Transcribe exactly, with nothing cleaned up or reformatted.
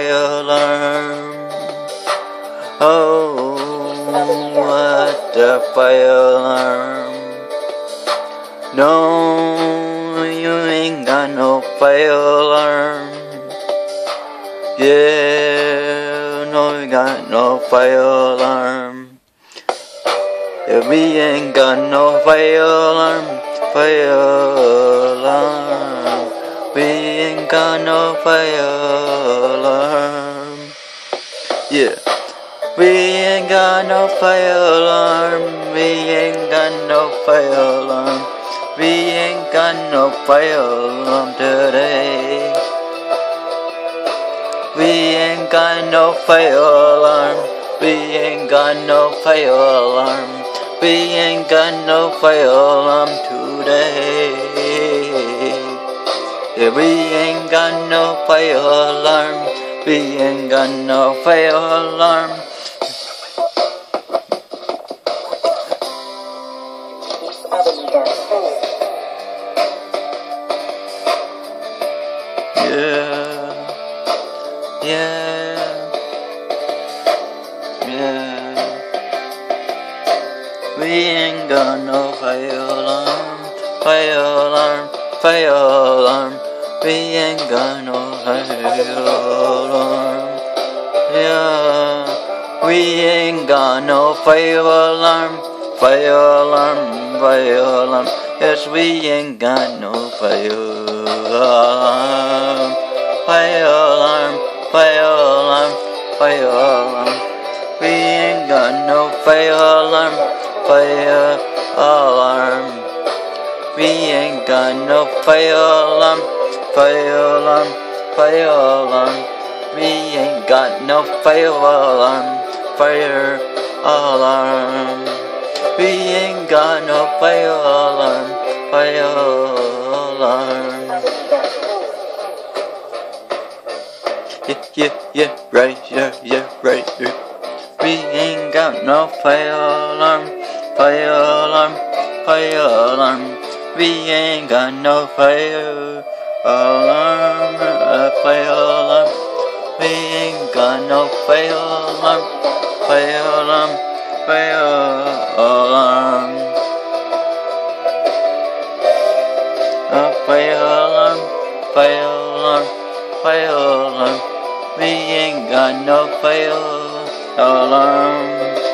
fire alarm. Oh, what the fire alarm. No, you ain't got no fire alarm. Yeah, no, you got no fire alarm. Yeah, we ain't got no fire alarm, fire alarm. We ain't got no fire alarm. Yeah. We ain't got no fire alarm. We ain't got no fire alarm. We ain't got no fire alarm today. We ain't got no fire alarm. We ain't got no fire alarm. We ain't got no fire alarm today. Yeah, we ain't got no fire alarm. We ain't got no fire alarm. Yeah, yeah, yeah. We ain't got no fire alarm, fire alarm, fire alarm. We ain't got no fire alarm. Yeah, we ain't got no fire alarm, fire alarm, fire alarm. Yes, we ain't got no fire alarm, fire alarm, fire alarm, fire alarm. We ain't got no fire alarm, fire alarm. We ain't got no fire alarm, fire alarm, fire alarm. We ain't got no fire alarm, fire alarm. We ain't got no fire alarm, fire alarm. Yeah, yeah, yeah, right, yeah, yeah, right, yeah. We ain't got no fire alarm, fire alarm, fire alarm. We ain't got no fire alarm, uh, fire alarm. We ain't got no fire alarm, fire alarm, fire alarm. Uh, fire alarm, fire alarm, fire alarm. We ain't got no fire alarm.